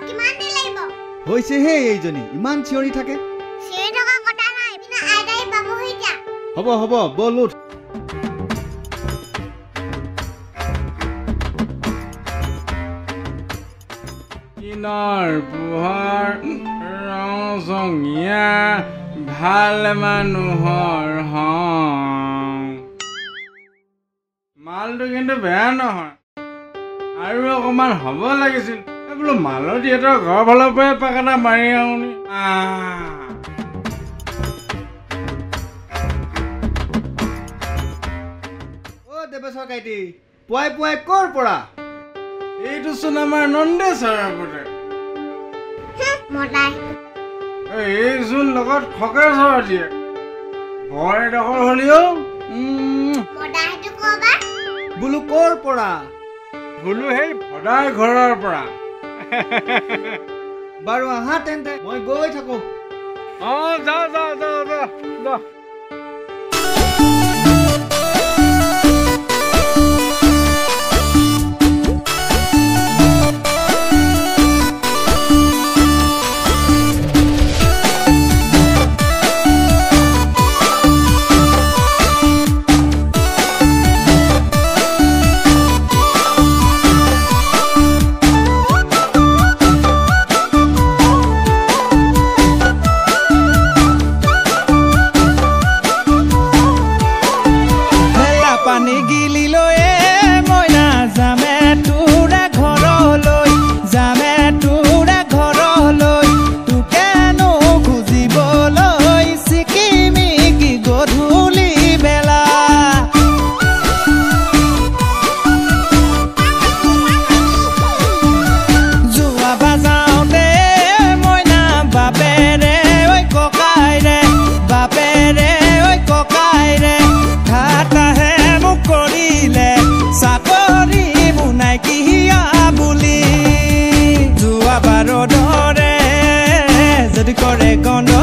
কিমান দেৰি লাগিব হৈছে হে এইজনী ইমান চিঞৰি থাকে চিঞৰি থকা কথা নাই বিনা আইতাই পাবহি যা হ'ব হ'ব বল উঠ কিনৰ পোহৰ ৰঙচঙীয়া ভাল মানুহৰ হং মালটো কিন্তু বেয়া নহয় আৰু অকণমান হ'ব লাগিছিল বোলো মালতীহঁতৰ ঘৰৰ ফালৰ পৰাই পাক এটা মাৰি আহোঁ দেৱেশ্বৰ কাইটি পুৱাই পুৱাই ক'ৰ পৰা এইটো চোন আমাৰ নন্দেশ্বৰৰ পুতে এইচোন লগত খকেশ্বৰ দিয়ে বৰ এডোখৰ হ'লেও বোলো ক'ৰ পৰা বোলো সেই ভদাই ঘৰৰ পৰা বাৰু আহা তেন্তে মই গৈ থাকো যা Gonna